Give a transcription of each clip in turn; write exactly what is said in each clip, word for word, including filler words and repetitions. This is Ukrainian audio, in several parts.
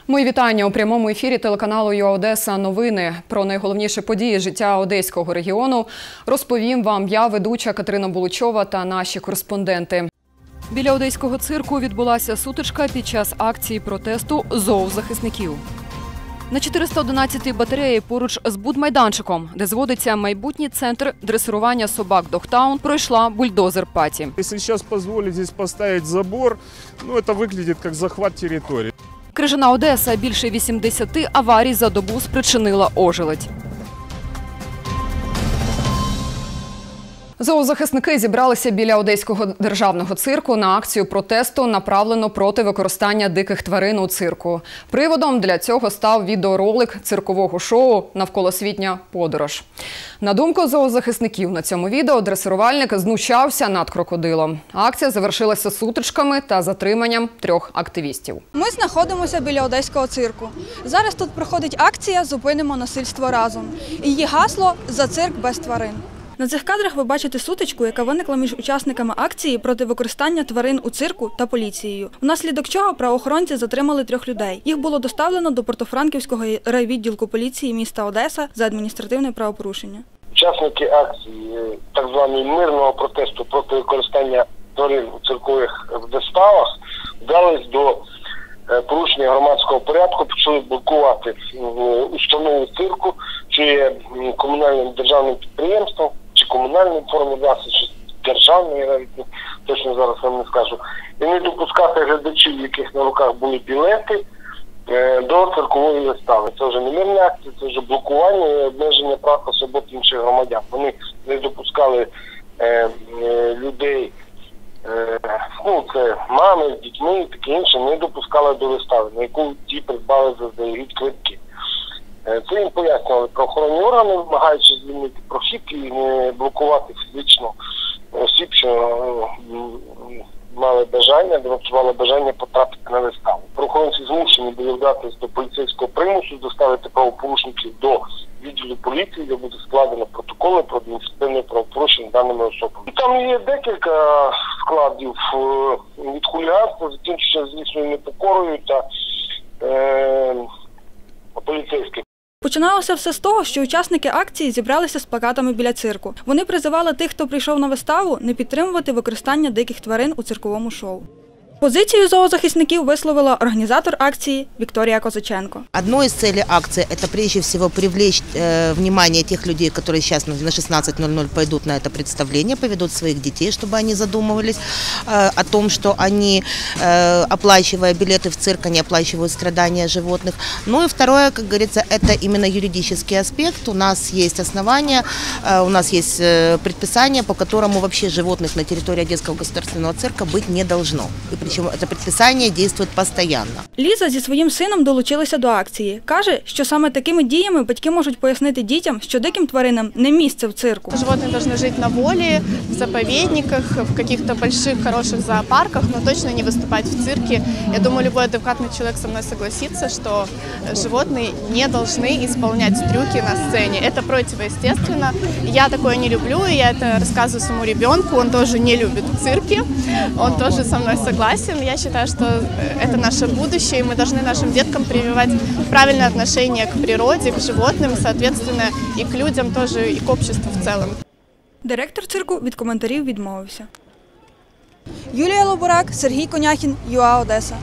Мої вітання у прямому ефірі телеканалу ЮА Одеса. Новини про найголовніші події життя Одеського регіону розповім вам я, ведуча Катерина Булучова та наші кореспонденти. Біля Одеського цирку відбулася сутичка під час акції протесту зоозахисників. На чотириста одинадцятій батареї поруч з будмайданчиком, де зводиться майбутній центр дресирування собак Догтаун, пройшла бульдозер-паті. Якщо зараз дозволить тут поставити забор, ну це виглядає як захват території. Крижана Одеса більше вісімдесяти аварій за добу спричинила ожеледь. Зоозахисники зібралися біля Одеського державного цирку на акцію протесту, направлену проти використання диких тварин у цирку. Приводом для цього став відеоролик циркового шоу «Навколосвітня подорож». На думку зоозахисників, на цьому відео дресирувальник знущався над крокодилом. Акція завершилася сутичками та затриманням трьох активістів. Ми знаходимося біля Одеського цирку. Зараз тут проходить акція «Зупинимо насильство разом». Її гасло «За цирк без тварин». На цих кадрах ви бачите сутичку, яка виникла між учасниками акції проти використання тварин у цирку та поліцією. Внаслідок чого правоохоронці затримали трьох людей. Їх було доставлено до Портофранківського райвідділку поліції міста Одеса за адміністративне правопорушення. Учасники акції так званого мирного протесту проти використання тварин у циркових виставах вдались до порушення громадського порядку, почали блокувати установу цирку, що є комунальним державним підприємством, чи комунальним формі власності, чи державної, навіть точно зараз вам не скажу, і не допускати глядачів, яких на руках були білети, до циркової вистави. Це вже не мирна акція, це вже блокування і обмеження прав та свобод інших громадян. Вони не допускали е, е, людей, е, ну це мами з дітьми і таке інше, не допускали до вистави, на яку ті придбали заздалегідь квитки. Це їм пояснювали правоохоронні органи, вимагаючи звільнити прохід і не блокувати фізично осіб, що мали бажання, демонстрували бажання потрапити на виставу. Правоохоронці змушені були вдатися до поліцейського примусу, доставити правопорушників до відділу поліції, де буде складено протоколи про адміністративне правопорушення даними особами. Там є декілька складів від хуліганства, закінчується, звісно, непокорою та е, поліцейських. Починалося все з того, що учасники акції зібралися з плакатами біля цирку. Вони призивали тих, хто прийшов на виставу, не підтримувати використання диких тварин у цирковому шоу. Позицию зоозахисників висловила организатор акции Виктория Козаченко. Одной из целей акции – это прежде всего привлечь э, внимание тех людей, которые сейчас на шестнадцать ноль ноль пойдут на это представление, поведут своих детей, чтобы они задумывались э, о том, что они, э, оплачивая билеты в цирк, они оплачивают страдания животных. Ну и второе, как говорится, это именно юридический аспект. У нас есть основания, э, у нас есть э, предписание, по которому вообще животных на территории Одесского государственного цирка быть не должно. Причому це підписання діє постійно. Ліза зі своїм сином долучилася до акції. Каже, що саме такими діями батьки можуть пояснити дітям, що диким тваринам не місце в цирку. Животные должны жить на воле, в заповедниках, в каких-то больших, хороших зоопарках, но точно не выступать в цирке. Я думаю, любой адекватный человек со мной согласится, что животные не должны исполнять трюки на сцене. Это противоестественно. Я такое не люблю, и я это рассказываю своему ребенку. Он тоже не любит цирки, он тоже со мной согласен. Я считаю, что это наше будущее, и мы должны нашим деткам прививать правильное отношение к природе, к животным, соответственно, и к людям тоже, и к обществу в целом. Директор цирку від коментарів відмовився. Юлія Лобурак, Сергій Коняхін, ЮА Одеса.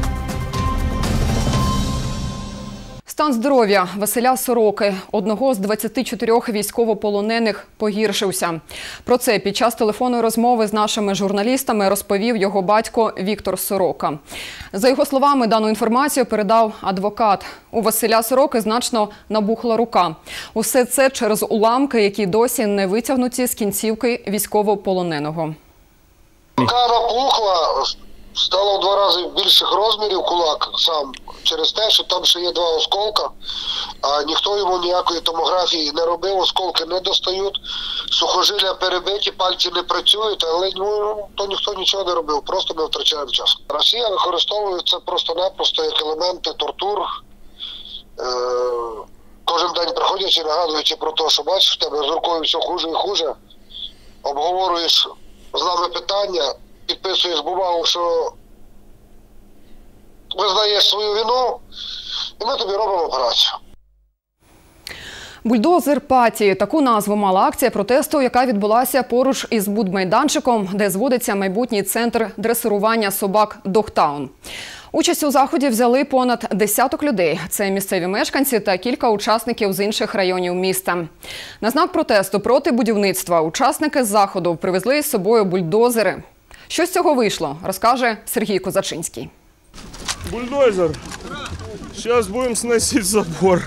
Стан здоров'я Василя Сороки, одного з двадцяти чотирьох військовополонених, погіршився. Про це під час телефонної розмови з нашими журналістами розповів його батько Віктор Сорока. За його словами, дану інформацію передав адвокат. У Василя Сороки значно набухла рука. Усе це через уламки, які досі не витягнуті з кінцівки військовополоненого. Рука набухла. Стало в два рази більших розмірів кулак сам, через те, що там ще є два осколка, а ніхто йому ніякої томографії не робив, осколки не достають, сухожилля перебиті, пальці не працюють, але ну, то ніхто нічого не робив, просто ми втрачаємо час. Росія використовує це просто-напросто як елементи тортур. Е кожен день приходячи, нагадуючи про те, що бачиш, в тебе з рукою все хуже і хуже, обговорюєш з нами питання, підписуєш бумагу, що визнаєш свою вину, і ми тобі робимо операцію. Бульдозер Паті – таку назву мала акція протесту, яка відбулася поруч із будмайданчиком, де зводиться майбутній центр дресирування собак «Догтаун». Участь у заході взяли понад десяток людей. Це місцеві мешканці та кілька учасників з інших районів міста. На знак протесту проти будівництва учасники заходу привезли із собою бульдозери. Що з цього вийшло, розкаже Сергій Козачинський. Бульдозер. Сейчас будем сносить забор.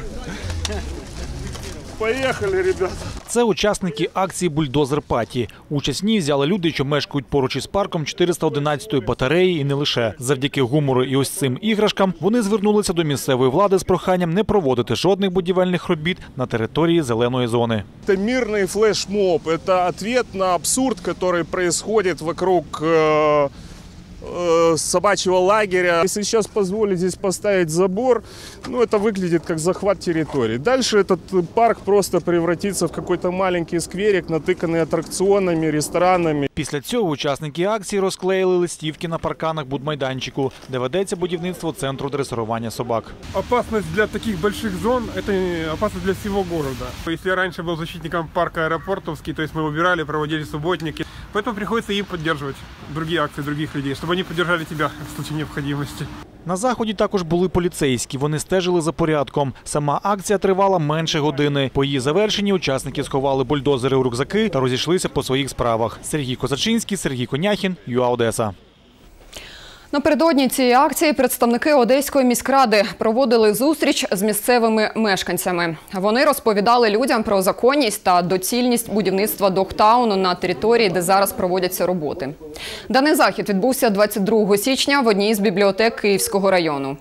Поехали, ребята. Це учасники акції «Бульдозер Паті». Участь в ній взяли люди, що мешкають поруч із парком чотириста одинадцятої батареї і не лише. Завдяки гумору і ось цим іграшкам вони звернулися до місцевої влади з проханням не проводити жодних будівельних робіт на території зеленої зони. Это мирный флешмоб. Это ответ на абсурд, который происходит вокруг э, э, собачьего лагеря. Если сейчас позволить здесь поставить забор, ну это выглядит как захват территории. Дальше этот парк просто превратится в какой-то маленький скверик, натыканный аттракционами, ресторанами. Після цього учасники акції розклеїли листівки на парканах будмайданчику, де ведеться будівництво центру дресирування собак. Опасность для таких больших зон – это опасность для всего города. Если я раньше был защитником парка Аэропортовский, то есть мы убирали, проводили субботники, поэтому приходится им поддерживать другие акции других людей, чтобы они поддержали тебя в случае необходимости. На заході також були поліцейські. Вони стежили за порядком. Сама акція тривала менше години. По її завершенні учасники сховали бульдозери у рюкзаки та розійшлися по своїх справах. Сергій Козачинський, Сергій Коняхін, ЮА Одеса. Напередодні цієї акції представники Одеської міськради проводили зустріч з місцевими мешканцями. Вони розповідали людям про законність та доцільність будівництва Догтауну на території, де зараз проводяться роботи. Даний захід відбувся двадцять другого січня в одній з бібліотек Київського району.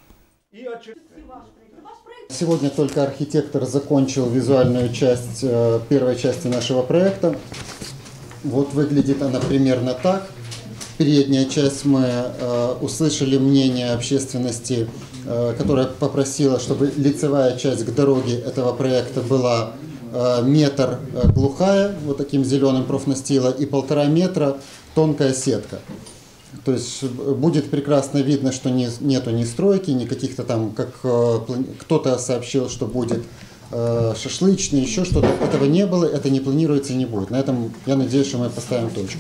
Сегодня только архитектор закончил визуальную часть первой части нашего проекта. Вот выглядит она примерно так. Передняя часть мы э, услышали мнение общественности, э, которая попросила, чтобы лицевая часть к дороге этого проекта была э, метр э, глухая, вот таким зеленым профнастила, и полтора метра тонкая сетка. То есть будет прекрасно видно, что не, нету ни стройки, ни каких-то там, как э, кто-то сообщил, что будет э, шашлычный, еще что-то. Этого не было, это не планируется и не будет. На этом я надеюсь, что мы поставим точку.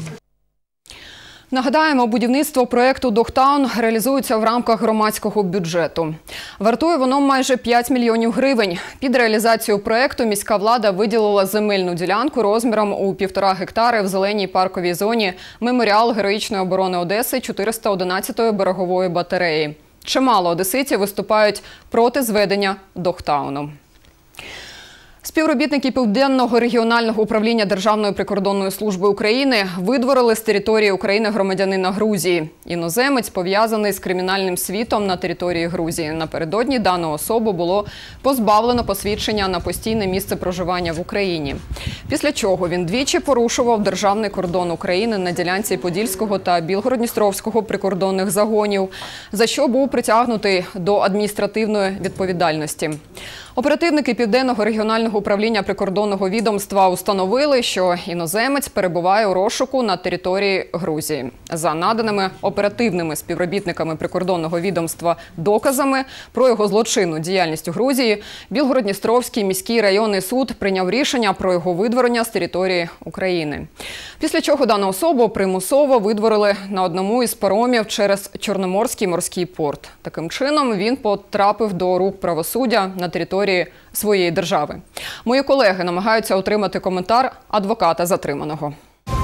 Нагадаємо, будівництво проєкту «Догтаун» реалізується в рамках громадського бюджету. Вартує воно майже п'ять мільйонів гривень. Під реалізацію проєкту міська влада виділила земельну ділянку розміром у півтора гектари в зеленій парковій зоні «Меморіал Героїчної оборони Одеси» чотириста одинадцятої берегової батареї. Чимало одеситів виступають проти зведення «Догтауну». Співробітники Південного регіонального управління Державної прикордонної служби України видворили з території України громадянина Грузії. Іноземець пов'язаний з кримінальним світом на території Грузії. Напередодні дану особу було позбавлено посвідчення на постійне місце проживання в Україні. Після чого він двічі порушував державний кордон України на ділянці Подільського та Білгород-Дністровського прикордонних загонів, за що був притягнутий до адміністративної відповідальності. Оперативники Південного регіонального управління прикордонного відомства установили, що іноземець перебуває у розшуку на території Грузії. За наданими оперативними співробітниками прикордонного відомства доказами про його злочинну діяльність у Грузії, Білгород-Дністровський міський районний суд прийняв рішення про його видворення з території України. Після чого дану особу примусово видворили на одному із паромів через Чорноморський морський порт. Таким чином він потрапив до рук правосуддя на території своєї держави. Мої колеги намагаються отримати коментар адвоката затриманого.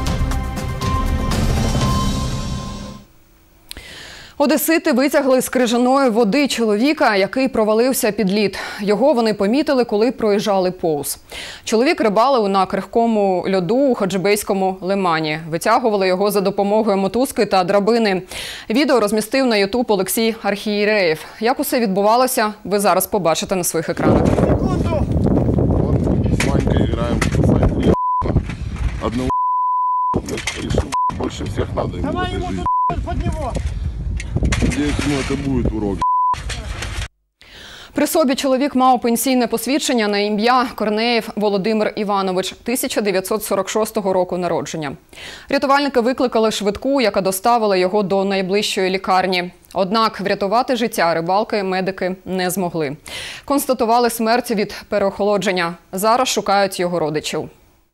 Одесити витягли з крижаної води чоловіка, який провалився під лід. Його вони помітили, коли проїжджали повз. Чоловік рибалив на крихкому льоду у Хаджибейському лимані. Витягували його за допомогою мотузки та драбини. Відео розмістив на ютуб Олексій Архієреєв. Як усе відбувалося, ви зараз побачите на своїх екранах. Одного больше всех надо ему в этой жизни. Надеюсь, ему это будет урок. При собі чоловік мав пенсійне посвідчення на ім'я Корнеєв Володимир Іванович, тисяча дев'ятсот сорок шостого року народження. Рятувальники викликали швидку, яка доставила його до найближчої лікарні. Однак врятувати життя рибалки медики не змогли. Констатували смерть від переохолодження. Зараз шукають його родичів.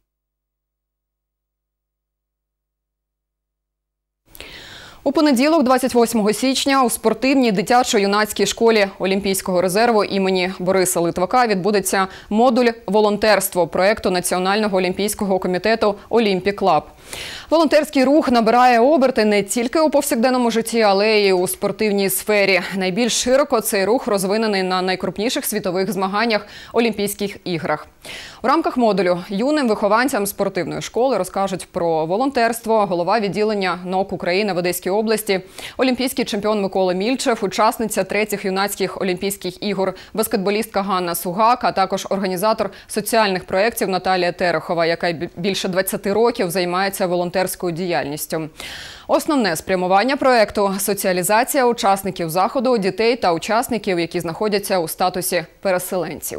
У понеділок, двадцять восьмого січня, у спортивній дитячо-юнацькій школі Олімпійського резерву імені Бориса Литвака відбудеться модуль «Волонтерство» проєкту Національного олімпійського комітету «Олімпік Клаб». Волонтерський рух набирає оберти не тільки у повсякденному житті, але й у спортивній сфері. Найбільш широко цей рух розвинений на найкрупніших світових змаганнях – Олімпійських іграх. У рамках модулю юним вихованцям спортивної школи розкажуть про волонтерство, голова відділення НОК України в Одеській області, олімпійський чемпіон Микола Мільчев, учасниця третіх юнацьких Олімпійських ігор, баскетболістка Ганна Сугак, а також організатор соціальних проєктів Наталія Терехова, яка більше двадцяти років займається волонтерською діяльністю. Основне спрямування проєкту – соціалізація учасників заходу, дітей та учасників, які знаходяться у статусі переселенців.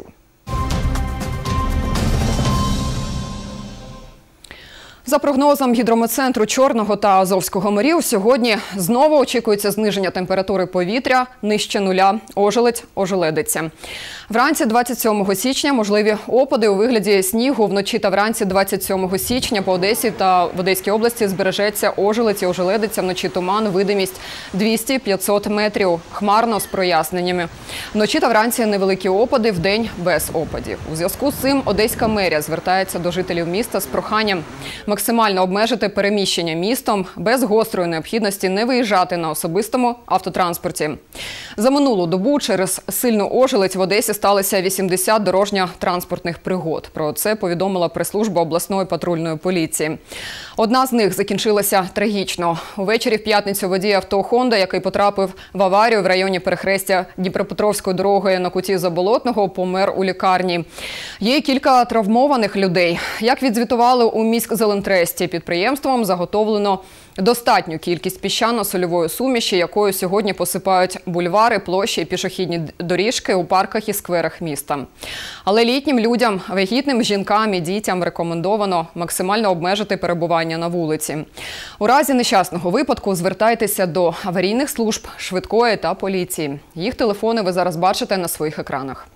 За прогнозом гідрометцентру Чорного та Азовського морів, сьогодні знову очікується зниження температури повітря нижче нуля, ожеледь, ожеледиця. Вранці двадцять сьомого січня можливі опади у вигляді снігу. Вночі та вранці двадцять сьомого січня по Одесі та в Одеській області збережеться ожеледь і ожеледиця, вночі туман, видимість двісті - п'ятсот метрів, хмарно з проясненнями. Вночі та вранці невеликі опади, вдень без опадів. У зв'язку з цим Одеська мерія звертається до жителів міста з проханням максимально обмежити переміщення містом, без гострої необхідності не виїжджати на особистому автотранспорті. За минулу добу через сильну ожеледь в Одесі сталося вісімдесят дорожньо-транспортних пригод. Про це повідомила прес-служба обласної патрульної поліції. Одна з них закінчилася трагічно. Увечері в п'ятницю водій авто «Хонда», який потрапив в аварію в районі перехрестя Дніпропетровської дороги на куті Заболотного, помер у лікарні. Є кілька травмованих людей. Як відзвітували у міськзелентресті, підприємством заготовлено достатню кількість піщано-сольової суміші, якою сьогодні посипають бульвари, площі і пішохідні доріжки у парках і скверах міста. Але літнім людям, вагітним жінкам і дітям рекомендовано максимально обмежити перебування на вулиці. У разі нещасного випадку звертайтеся до аварійних служб, швидкої та поліції. Їх телефони ви зараз бачите на своїх екранах.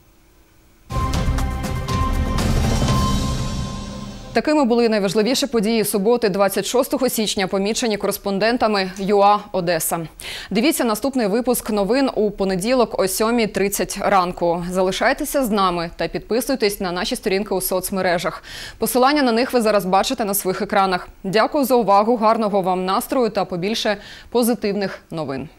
Такими були найважливіші події суботи, двадцять шостого січня, помічені кореспондентами ЮА Одеса. Дивіться наступний випуск новин у понеділок о сьомій тридцять ранку. Залишайтеся з нами та підписуйтесь на наші сторінки у соцмережах. Посилання на них ви зараз бачите на своїх екранах. Дякую за увагу, гарного вам настрою та побільше позитивних новин.